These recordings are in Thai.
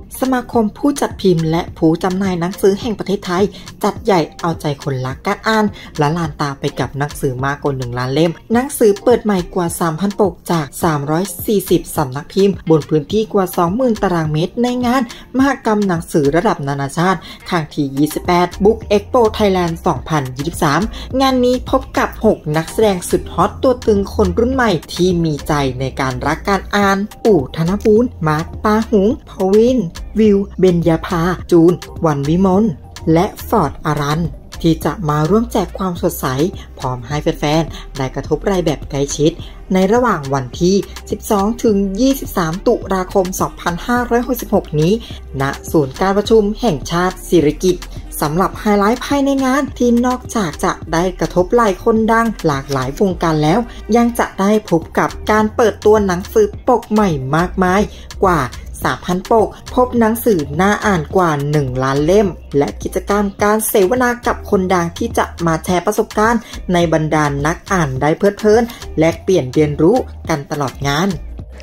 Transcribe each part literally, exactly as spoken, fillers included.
สมาคมผู้จัดพิมพ์และผู้จำหน่ายหนังสือแห่งประเทศไทยจัดใหญ่เอาใจคนรักการอ่านละลานตาไปกับหนังสือมากกว่าหนึ่งล้านเล่มหนังสือเปิดใหม่กว่า สามพัน ปกจากสามร้อยสี่สิบสำนักพิมพ์บนพื้นที่กว่า สองหมื่น ตารางเมตรในงานมหกรรมหนังสือระดับนานาชาติครั้งที่ ยี่สิบแปด Book Expo Thailand สองพันยี่สิบสาม งานนี้พบกับหกนักแสดงสุดฮอตตัวตึงคนรุ่นใหม่ที่มีใจในการรักการอ่านอู่ธนบูรณ์มาร์คปาหุงพวินวิวเบญญาภาจูนวันวิมลและฟอร์ดอารันที่จะมาร่วมแจกความสดใสพร้อมให้แฟนๆได้กระทบรายแบบใกล้ชิดในระหว่างวันที่ สิบสองถึงยี่สิบสาม ตุลาคม สองพันห้าร้อยหกสิบหก นี้ณศูนย์การประชุมแห่งชาติสิริกิติ์สำหรับไฮไลท์ภายในงานที่นอกจากจะได้กระทบหลายคนดังหลากหลายวงการแล้วยังจะได้พบกับการเปิดตัวหนังสือปกใหม่มากมายกว่าสามพัน ปกพบหนังสือน่าอ่านกว่าหนึ่งล้านเล่มและกิจกรรมการเสวนากับคนดังที่จะมาแชร์ประสบการณ์ในบรรดา น, นักอ่านได้เพลิดเพลินและเปลี่ยนเรียนรู้กันตลอดงาน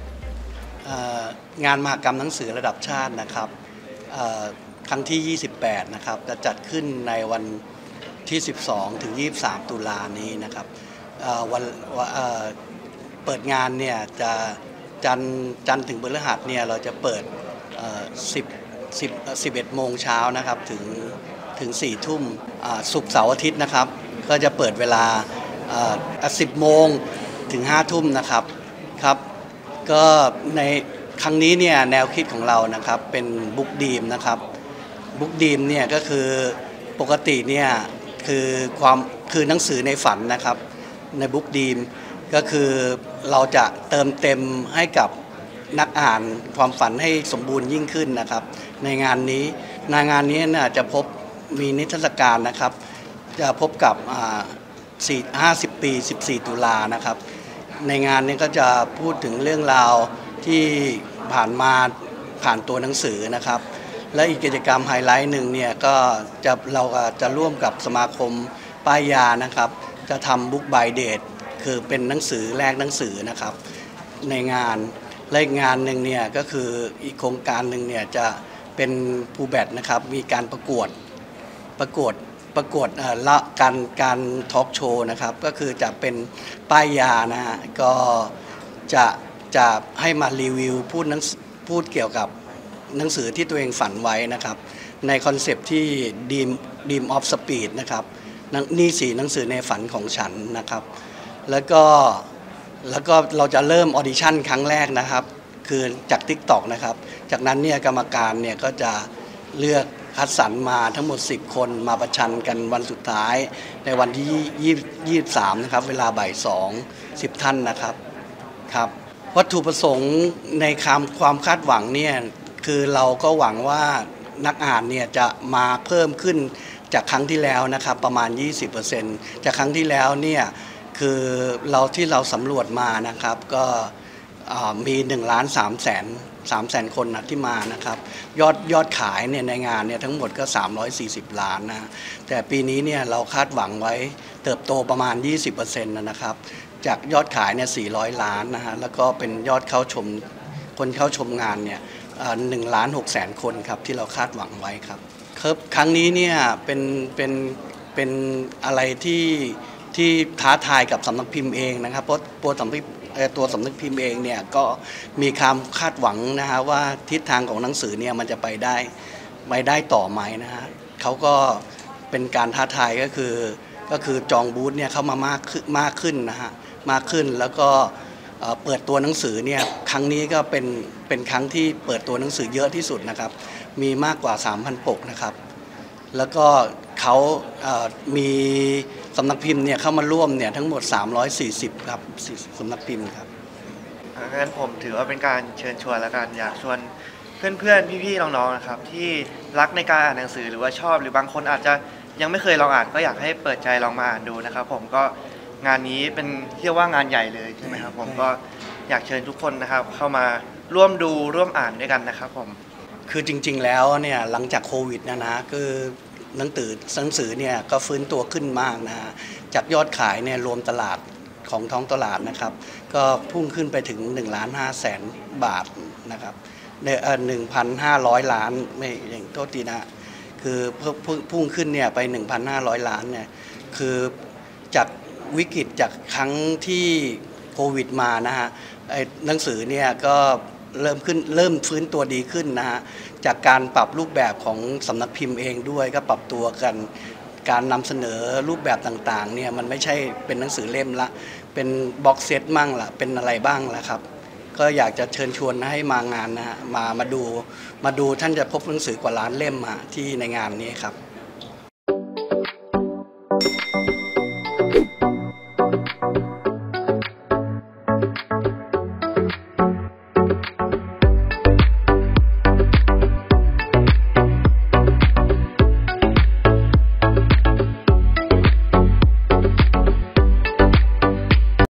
งานมหกรรมหนังสือระดับชาตินะครับครั้งที่ยี่สิบแปดนะครับจะจัดขึ้นในวันที่สิบสองถึงยี่สิบสาม ตุลานี้นะครับวันเปิดงานเนี่ยจะจันทร์จันทร์ถึงพฤหัสเนี่ยเราจะเปิดสิบ สิบ สิบเอ็ดโมงเช้านะครับถึงถึงสี่ทุ่มศุกร์เสาร์อาทิตย์นะครับก็จะเปิดเวลาสิบโมงถึงห้าทุ่มนะครับครับก็ในครั้งนี้เนี่ยแนวคิดของเรานะครับเป็นบุ๊กดีมนะครับบุ๊กดีมเนี่ยก็คือปกติเนี่ยคือความคือหนังสือในฝันนะครับในบุ๊กดีมก็คือเราจะเติมเต็มให้กับนักอ่านความฝันให้สมบูรณ์ยิ่งขึ้นนะครับในงานนี้ในงานนี้น่าจะพบมีนิทรรศการนะครับจะพบกับห้าสิบปีสิบสี่ ตุลานะครับในงานนี้ก็จะพูดถึงเรื่องราวที่ผ่านมาผ่านตัวหนังสือนะครับและอีกกิจกรรมไฮไลท์หนึ่งเนี่ยก็จะเราจะร่วมกับสมาคมป้ายยานะครับจะทำบุ๊กบายเดทคือเป็นหนังสือแลกหนังสือนะครับในงานและอีกงานหนึ่งเนี่ยก็คืออีกโครงการหนึ่งเนี่ยจะเป็นภูแบตนะครับมีการประกวดประกวดประกวดละการการทอล์กโชว์นะครับก็คือจะเป็นป้ายยานะฮะก็จะจะให้มารีวิวพูดนังพูดเกี่ยวกับหนังสือที่ตัวเองฝันไว้นะครับในคอนเซปต์ที่ Dream Dream of Speed นะครับนี่สีหนังสือในฝันของฉันนะครับแล้วก็แล้วก็เราจะเริ่มออดิชั่นครั้งแรกนะครับคือจาก ติ๊กต็อก นะครับจากนั้นเนี่ยกรรมการเนี่ยก็จะเลือกคัดสรรมาทั้งหมดสิบคนมาประชันกันวันสุดท้ายในวันที่ยี่สิบสามนะครับเวลาบ่ายสอง สิบท่านนะครับครับวัตถุประสงค์ในความความคาดหวังเนี่ยคือเราก็หวังว่านักอ่านเนี่ยจะมาเพิ่มขึ้นจากครั้งที่แล้วนะครับประมาณ ยี่สิบเปอร์เซ็นต์ จากครั้งที่แล้วเนี่ยคือเราที่เราสำรวจมานะครับก็มีหนึ่งล้านสามแสนสามแสนคนนะที่มานะครับยอดยอดขายเนี่ยในงานเนี่ยทั้งหมดก็สามร้อยสี่สิบล้านนะแต่ปีนี้เนี่ยเราคาดหวังไว้เติบโตประมาณ ยี่สิบเปอร์เซ็นต์ นะครับจากยอดขายเนี่ยสี่ร้อยล้านนะฮะแล้วก็เป็นยอดเข้าชมคนเข้าชมงานเนี่ยหนึ่งล้านหกแสนคนครับที่เราคาดหวังไว้ครับครับครั้งนี้เนี่ยเป็นเป็นเป็นอะไรที่ที่ท้าทายกับสำนักพิมพ์เองนะครับเพราะตัวสำนักตัวสำนักพิมพ์เองเนี่ยก็มีความคาดหวังนะฮะว่าทิศทางของหนังสือเนี่ยมันจะไปได้ไปได้ต่อไหมนะฮะเขาก็เป็นการท้าทายก็คือก็คือจองบูธเนี่ยเข้ามามากขึ้นมากขึ้นนะฮะมากขึ้นแล้วก็เปิดตัวหนังสือเนี่ยครั้งนี้ก็เป็นเป็นครั้งที่เปิดตัวหนังสือเยอะที่สุดนะครับมีมากกว่า สามพัน ปกนะครับแล้วก็เขามีสำนักพิมพ์เนี่ยเข้ามาร่วมเนี่ยทั้งหมดสามร้อยสี่สิบครับสำนักพิมพ์ครับงั้นผมถือว่าเป็นการเชิญชวนและการอยากชวนเพื่อนๆพี่ๆน้องๆนะครับที่รักในการอ่านหนังสือหรือว่าชอบหรือบางคนอาจจะยังไม่เคยลองอ่านก็อยากให้เปิดใจลองมาอ่านดูนะครับผมก็งานนี้เป็นเรียกว่างานใหญ่เลยใช่ไหมครับผมก็อยากเชิญทุกคนนะครับเข้ามาร่วมดูร่วมอ่านด้วยกันนะครับผมคือจริงๆแล้วเนี่ยหลังจากโควิดนะนะคือหนังสือหนังสือเนี่ยก็ฟื้นตัวขึ้นมากนะจากยอดขายเนี่ยรวมตลาดของท้องตลาดนะครับก็พุ่งขึ้นไปถึงหนึ่งล้านห้าแสนบาทนะครับหนึ่งพันห้าร้อยล้านไม่อย่างโทษทีนะคือพุ่งขึ้นเนี่ยไป หนึ่งพันห้าร้อย ล้านเนี่ยคือจากวิกฤตจากครั้งที่โควิดมานะฮะไอ้หนังสือเนี่ยก็เริ่มขึ้นเริ่มฟื้นตัวดีขึ้นนะฮะจากการปรับรูปแบบของสำนักพิมพ์เองด้วยก็ปรับตัวกันการนำเสนอรูปแบบต่างๆเนี่ยมันไม่ใช่เป็นหนังสือเล่มละเป็นบ็อกเซตมั่งละเป็นอะไรบ้างละครับก็อยากจะเชิญชวนให้มางานนะฮะมามาดูมาดูท่านจะพบหนังสือกว่าล้านเล่มมาที่ในงานนี้ครับ